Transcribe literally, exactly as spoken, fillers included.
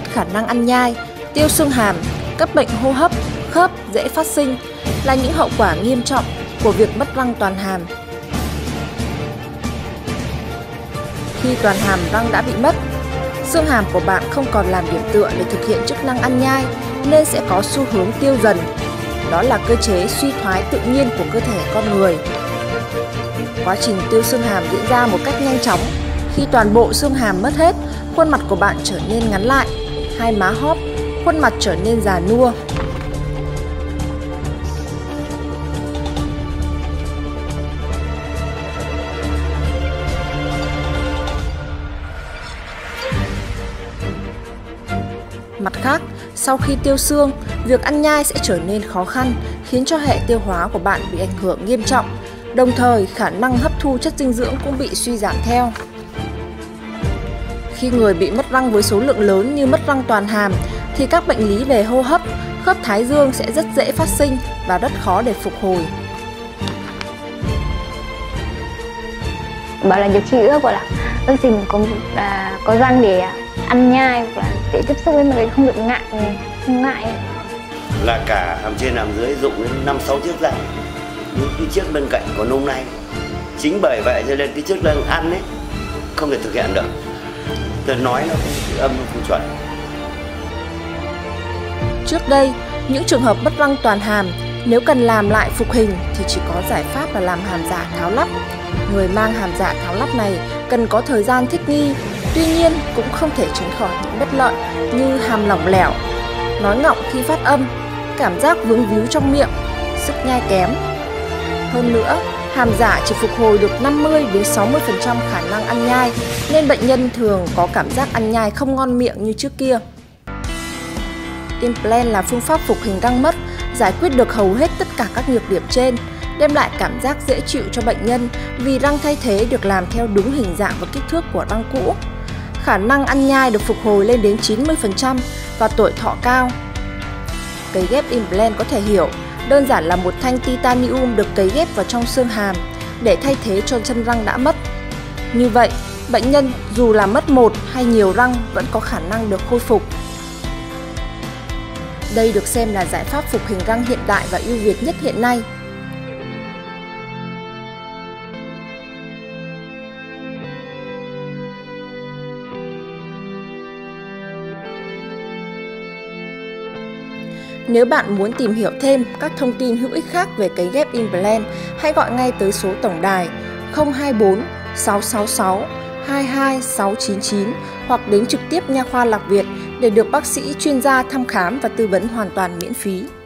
khả năng ăn nhai, tiêu xương hàm, các bệnh hô hấp, khớp dễ phát sinh là những hậu quả nghiêm trọng của việc mất răng toàn hàm. Khi toàn hàm răng đã bị mất, xương hàm của bạn không còn làm điểm tựa để thực hiện chức năng ăn nhai nên sẽ có xu hướng tiêu dần. Đó là cơ chế suy thoái tự nhiên của cơ thể con người. Quá trình tiêu xương hàm diễn ra một cách nhanh chóng. Khi toàn bộ xương hàm mất hết, khuôn mặt của bạn trở nên ngắn lại, hai má hóp, khuôn mặt trở nên già nua. Mặt khác, sau khi tiêu xương, việc ăn nhai sẽ trở nên khó khăn, khiến cho hệ tiêu hóa của bạn bị ảnh hưởng nghiêm trọng. Đồng thời, khả năng hấp thu chất dinh dưỡng cũng bị suy giảm theo. Khi người bị mất răng với số lượng lớn như mất răng toàn hàm, thì các bệnh lý về hô hấp, khớp thái dương sẽ rất dễ phát sinh và rất khó để phục hồi. Bảo là điều trị ước gọi là ước gì mình có, à, có răng để ăn nhai hoặc là để tiếp xúc với mọi người không được ngại, không ngại. Là cả hàm trên hàm dưới dụng đến năm sáu chiếc răng, những cái chiếc bên cạnh có nông nay. Chính bởi vậy cho nên cái chức năng ăn ấy không thể thực hiện được. Tôi nói nó không âm không chuẩn. Trước đây, những trường hợp mất răng toàn hàm nếu cần làm lại phục hình thì chỉ có giải pháp là làm hàm giả tháo lắp. Người mang hàm giả tháo lắp này cần có thời gian thích nghi, tuy nhiên cũng không thể tránh khỏi những bất lợi như hàm lỏng lẻo, nói ngọng khi phát âm, cảm giác vướng víu trong miệng, sức nhai kém. Hơn nữa, hàm giả chỉ phục hồi được năm mươi đến sáu mươi phần trăm khả năng ăn nhai, nên bệnh nhân thường có cảm giác ăn nhai không ngon miệng như trước kia. Implant là phương pháp phục hình răng mất, giải quyết được hầu hết tất cả các nhược điểm trên, đem lại cảm giác dễ chịu cho bệnh nhân vì răng thay thế được làm theo đúng hình dạng và kích thước của răng cũ. Khả năng ăn nhai được phục hồi lên đến chín mươi phần trăm và tuổi thọ cao. Cấy ghép implant có thể hiểu đơn giản là một thanh titanium được cấy ghép vào trong xương hàm để thay thế cho chân răng đã mất. Như vậy, bệnh nhân dù là mất một hay nhiều răng vẫn có khả năng được khôi phục. Đây được xem là giải pháp phục hình răng hiện đại và ưu việt nhất hiện nay. Nếu bạn muốn tìm hiểu thêm các thông tin hữu ích khác về cấy ghép implant, hãy gọi ngay tới số tổng đài không hai bốn sáu sáu sáu hai hai sáu chín chín hoặc đến trực tiếp nha khoa Lạc Việt để được bác sĩ chuyên gia thăm khám và tư vấn hoàn toàn miễn phí.